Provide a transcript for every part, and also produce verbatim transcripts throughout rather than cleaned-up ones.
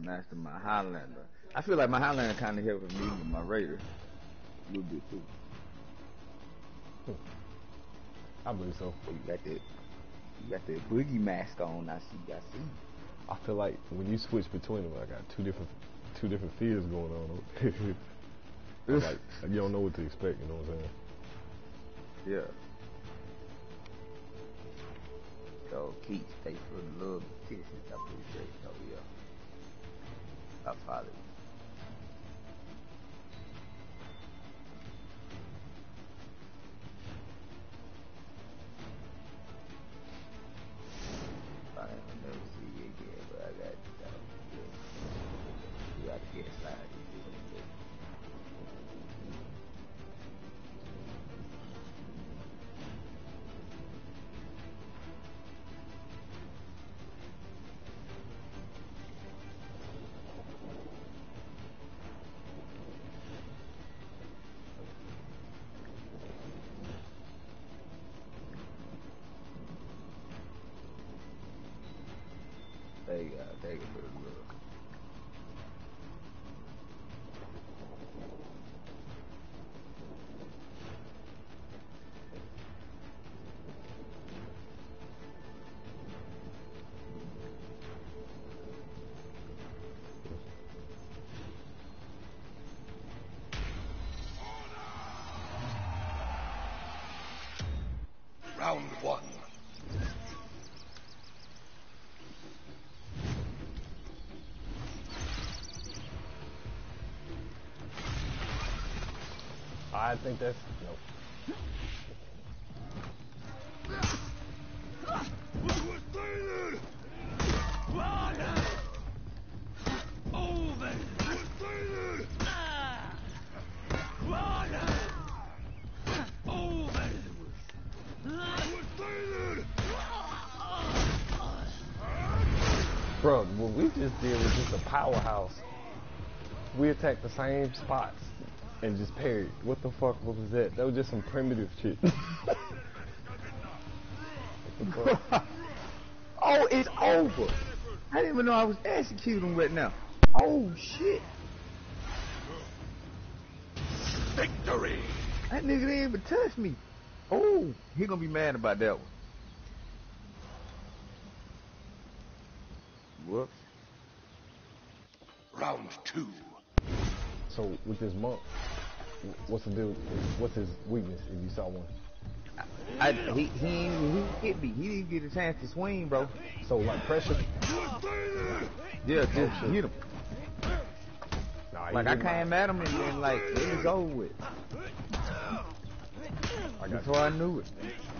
master my Highlander. I feel like my Highlander kind of helping me with my Raider a little bit too. I believe so. You got that, you got that boogie mask on. I see, I see. I feel like when you switch between them, I got two different, two different fears going on. Like you don't know what to expect. You know what I'm saying? Yeah. So Keith, thanks for the love and kisses. I appreciate it. Oh yeah. I follow you. I ain't never see you again, but I got you. You gotta get slide. There you go, there you go. Round one. I think that's no. Bro, what we just did was just a powerhouse. We attacked the same spots and just parried. What the fuck was that? That was just some primitive shit. Oh, it's over. I didn't even know I was executing right now. Oh shit. Victory. That nigga didn't even touch me. Oh, he gonna be mad about that one. Whoops. Round two. So with this monk, what's the deal? What's his weakness if you saw one? I, I, he, he, ain't, he hit me. He didn't get a chance to swing, bro. So like pressure? Yeah, just oh, hit him. Nah, like I came at him and then like it was over with. I got Before you. I knew it.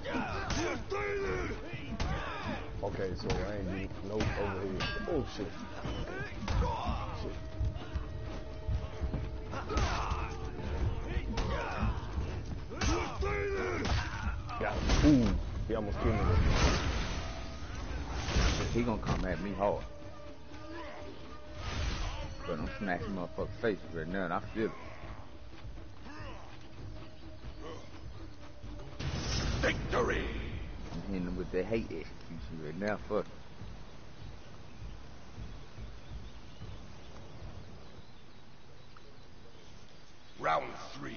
Okay, so I ain't get no overhead. Oh shit. Shit. Got him. Ooh, he almost killed me. He gonna come at me hard. But I'm smashing motherfucker's face right now and I feel it. Victory! I'm hitting him with the hate execution right now, fuck. Round three.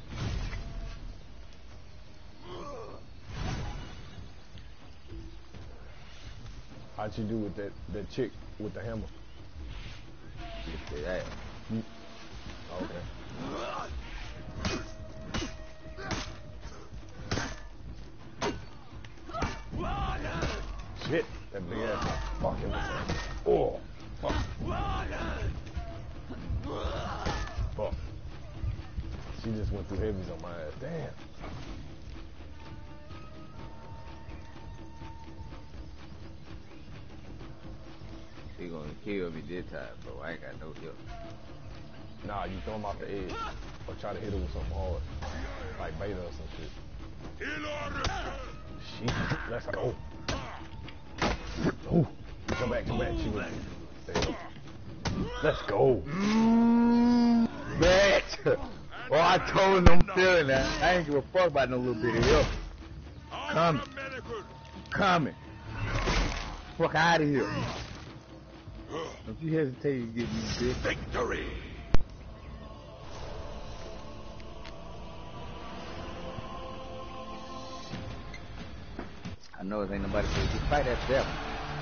How'd you do with that, that chick with the hammer? Just that. You, okay. Shit, that big ass fucking. Oh, fuck. Fuck. She just went through heavies on my ass. Damn. He gonna kill me this time, bro. I ain't got no help. Nah, you throw him off the edge or try to hit him with something hard, like beta or some shit. Shit, let's go. Ooh, come back, come back. She was, there you go. Let's go. Mm, bitch. Well, I told him I'm feeling that. I ain't give a fuck about no little bit of help. Coming. Coming. Fuck out of here. Don't you hesitate to get me, bitch. Victory! I know it ain't nobody to fight that devil.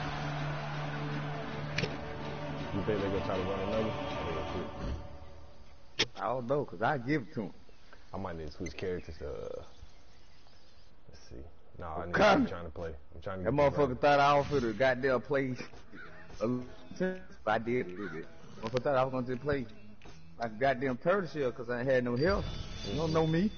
You think they gonna try to run another? I don't know, cause I give it to him. I might need to switch characters to. Uh, let's see. No, I need Come. to. I'm trying to play. I'm trying to. That Get motherfucker thought I was for the goddamn play. I did a little bit. Motherfucker thought I was gonna just play like a goddamn turtle shell, cause I ain't had no health. You don't know me.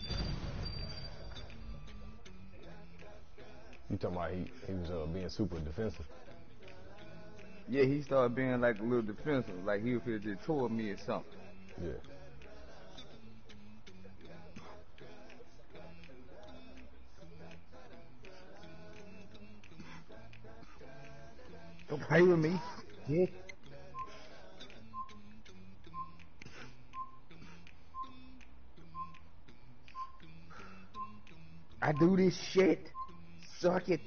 You talking about he, he was uh, being super defensive? Yeah, he started being like a little defensive, like he was finna just toward me or something. Yeah. Don't play with me, dick. I do this shit. Suck it.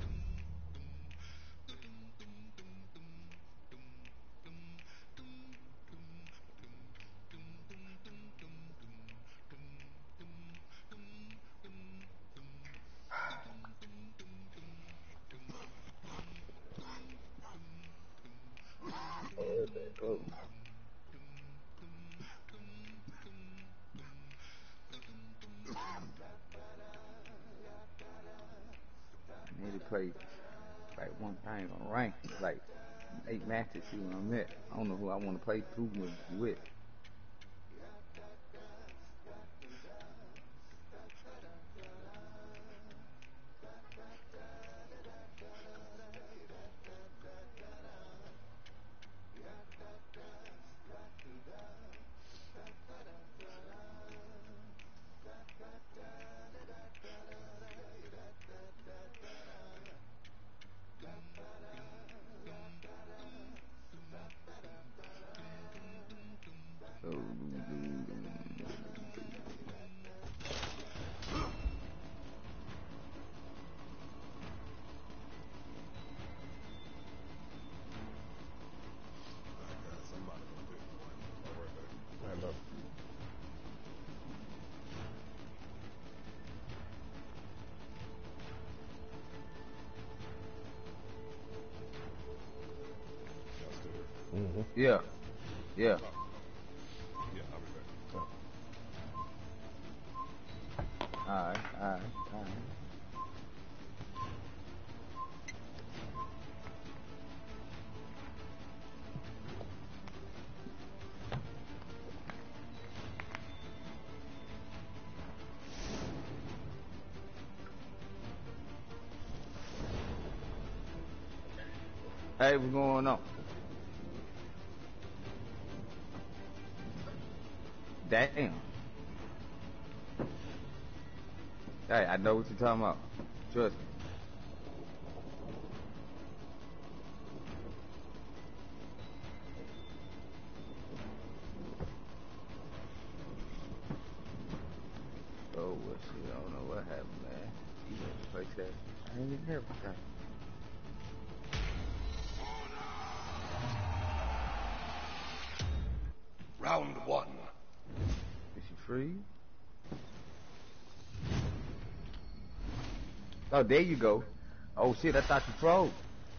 Oh. I need to play like one thing on rank, like eight matches, see what I'm at. I don't know who I want to play through with. with. So, Hello. Mm-hmm. yeah, yeah. Yeah, I'll be back. Alright, alright, alright. Hey, what's going on? Damn. Hey, I know what you're talking about. Trust me. Oh, well, shit, I don't know what happened, man. You know, like that. I ain't even heard about that. Round one. Is she free? Oh, there you go. Oh, shit, I thought you froze.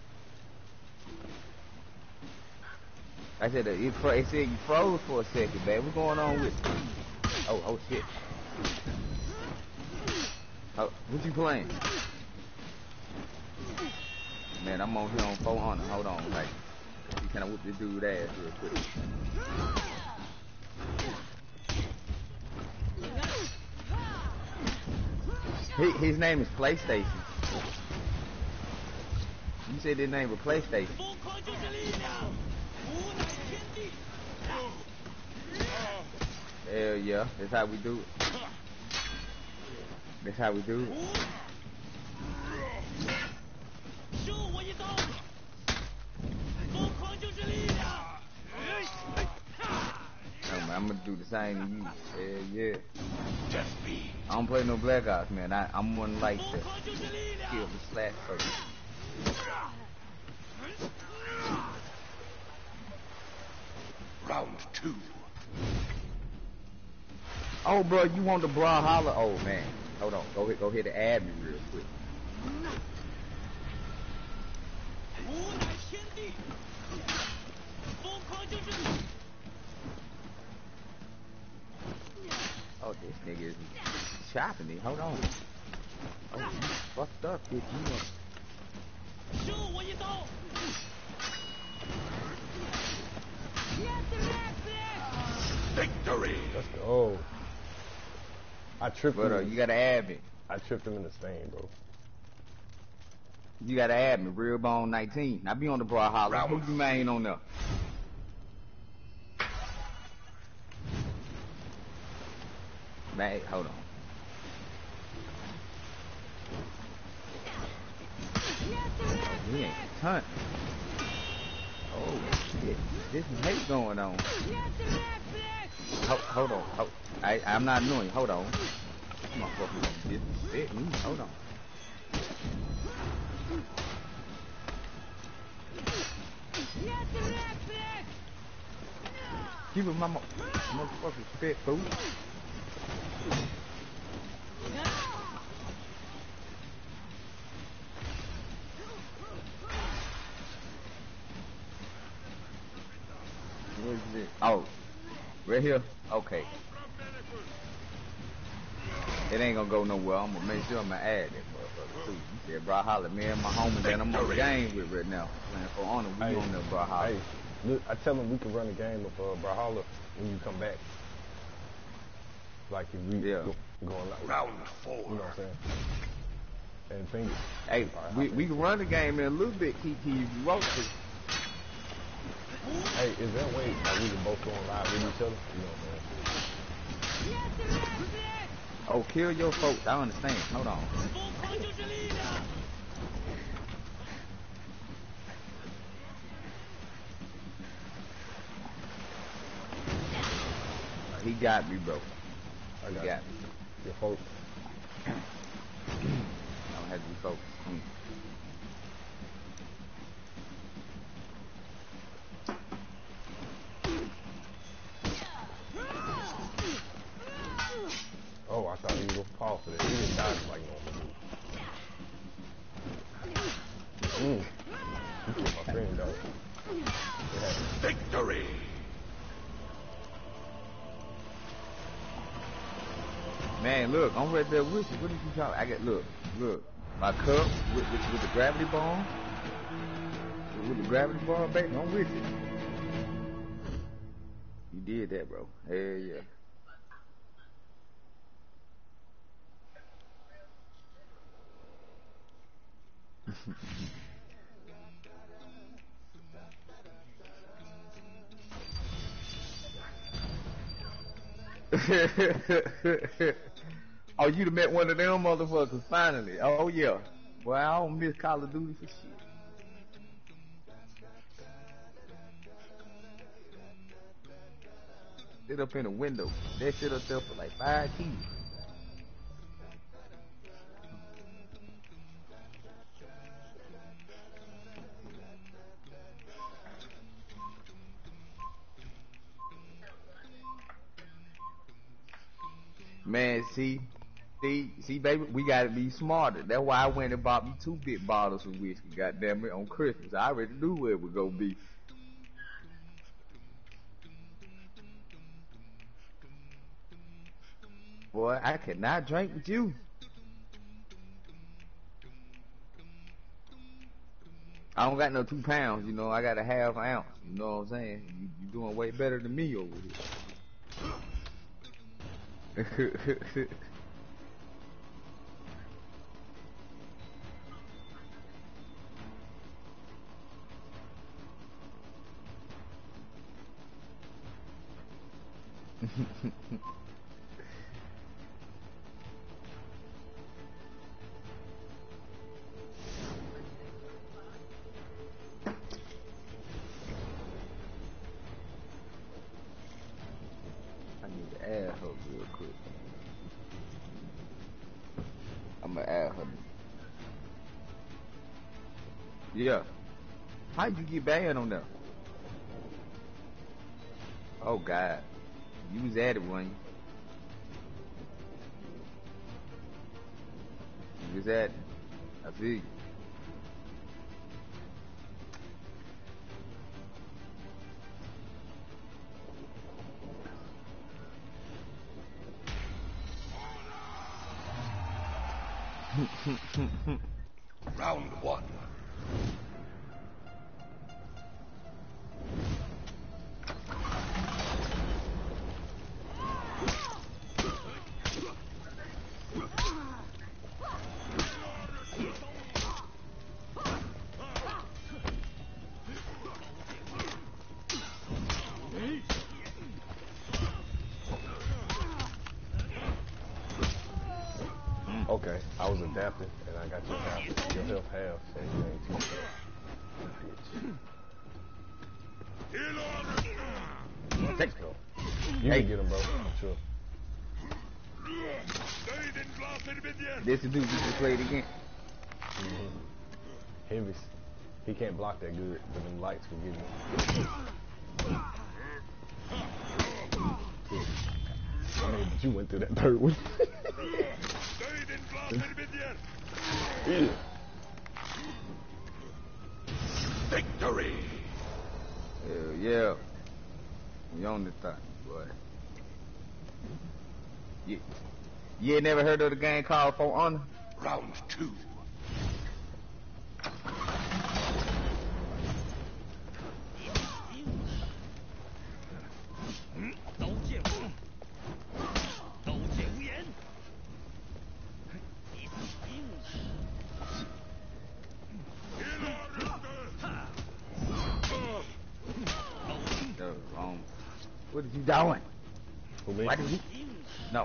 I said, uh, it, fro it said you froze for a second, man. What's going on with you? Oh, oh, shit. Oh, what you playing? Man, I'm on here on four hundred. Hold on, like, see, can I whoop this dude's ass real quick? He, his name is PlayStation. You said his name was PlayStation. Hell yeah, that's how we do it. That's how we do it. Oh, man, I'm gonna do the same to you. Hell yeah. Death be. I don't play no Black Ops, man. I, I'm one like to kill the slash first. Oh, bro, you want the Brawlhalla? Oh, man. Hold on. Go ahead, go ahead and add me real quick. Oh, this nigga is chopping me. Hold on. Oh, you fucked up, bitch. You want... Victory! Let's go. I tripped But, him. uh, in you the- gotta add me. I tripped him in the stand, bro. You gotta add me. Redbone nineteen. I be on the Brawlhalla. Round Who you main on there? Man, hold on. Oh, he ain't hunt. Oh shit, this is hate going on. Ho hold on, hold. I I'm not knowing. Hold on. This motherfucker disrespect me. Hold on. Give him my mo motherfucking spit, fool. What is it? Oh, right here? Okay. It ain't gonna go nowhere. I'm gonna make sure I'm gonna add that motherfucker too. You said Brawlhalla, man, my homie that I'm on the game with right now. Playing for honor, we Hey, on the Brawlhalla. Hey, look, I tell him we can run a game of uh, Brawlhalla when you come back. Like if we Yeah. go, going like, Round four. you know what I'm saying? And things. Hey, we, we can run the game in a little bit, Kiki, if you want to. Hey, is there a way like we can both go on live with each other? You know what I'm saying? Oh, kill your folks. I understand. Hold on. He got me, bro. I He got, got me. your folks. I don't have to be focused. Mm. Oh, I thought he was gonna pause for that. He didn't dodge like normal. Mm. You killed my friend, dog. Victory! Man, look, I'm right there with you. What did you talk? I got look, look, my cup with, with, with the gravity bomb, with, with the gravity bomb, baby. I'm with you. You did that, bro. Hell yeah. Oh, you done met one of them motherfuckers finally. Oh yeah. Boy, I don't miss Call of Duty for shit. Sit up in the window. That shit up there for like five keys. Man, see, see, see, baby, we gotta be smarter. That's why I went and bought me two big bottles of whiskey, goddamn it, on Christmas. I already knew where it was gonna be. Boy, I cannot drink with you. I don't got no two pounds, you know, I got a half ounce, you know what I'm saying? You, you doing way better than me over here. I need to add her real quick. I'm gonna add her. Yeah. How you get banned on there? Oh God. You was at it, wasn't you? What's that? I feel you. Round one. Okay, I was adapting, and I got your health, your health half, so you ain't too bad. Let's go. You Hey. can get him, bro. I'm sure. This the dude we just played again. Mm-hmm. Heavy. He can't block that good, but them lights will get him. I mean, but you went through that third one. Yeah. Victory! Hell yeah. We on the thing, boy. You, you ain't never heard of the game called For Honor? Round two. Yo, um, what is you doing? For me? Why did you? No.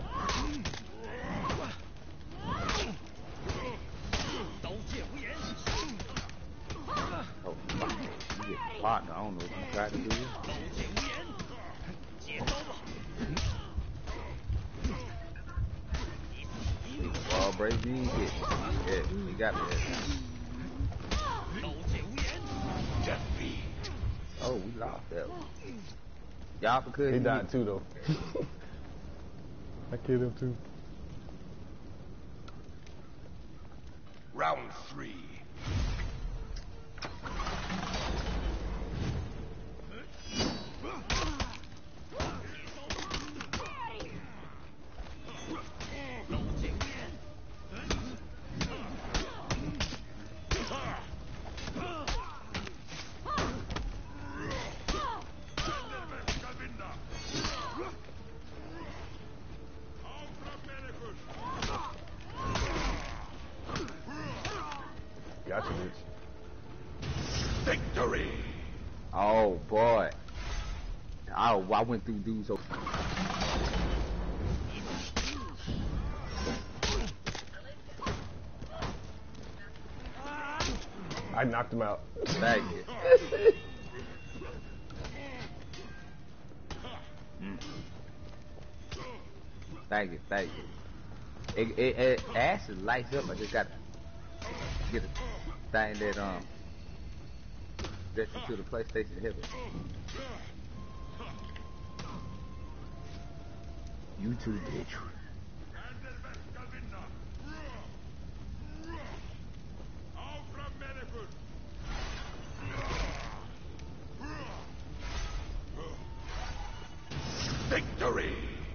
Oh, fuck. You get partner. I don't know what you tried to do. Ball break, you ain't get. Yeah, you got me that time. Defeat. Oh, we lost that one. Y'all because He you died get- too, though. I killed him too. Round three. Gotcha, bitch. Victory! Oh boy. Oh, I went through dudes so. I knocked him out. Thank you. Mm. Thank you, thank you. It, it, it actually lights up. I just gotta get a thing that um gets you to the PlayStation Heavy. YouTube bitch. Victory!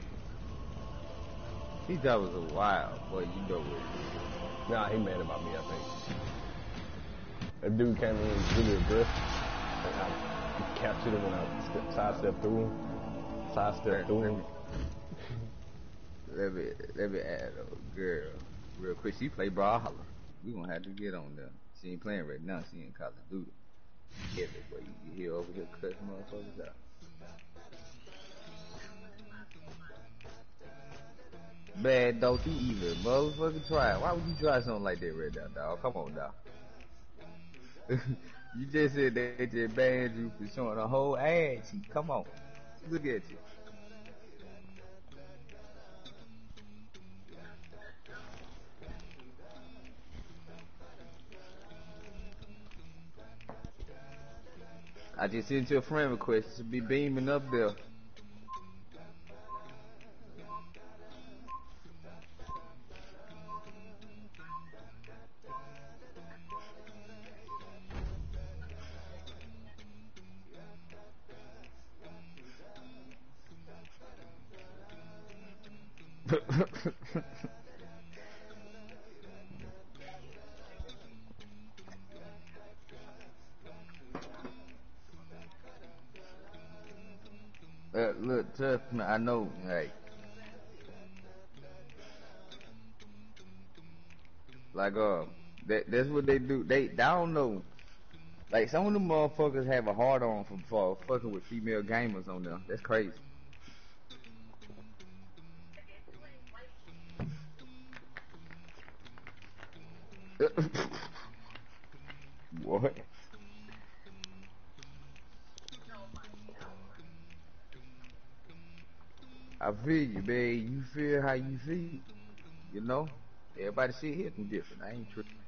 He thought was a wild boy. You know what? Nah, he mad about me, I think. That dude came in really aggressive. And I captured him when I st- sidestepped through him. Sidestepped through him. Let me let me add a girl real quick. She play Brawlhalla. We gonna have to get on there. She ain't playing right now. She in Call of Duty. Heavy boy. You hear over here cuss motherfuckers out. Man, don't you even motherfucking try it. Why would you try something like that right now, dog? Come on, dog. You just said that they just banned you for showing a whole ass cheek. Come on. Look at you. I just sent you a friend request. It should be beaming up there. Uh, look, trust me, I know, like, like, uh, that, that's what they do. They, they don't know. Like, some of them motherfuckers have a hard on for, for fucking with female gamers on there. That's crazy. What? I feel you, man. You feel how you feel. You know? Everybody see here from different. I ain't tripping.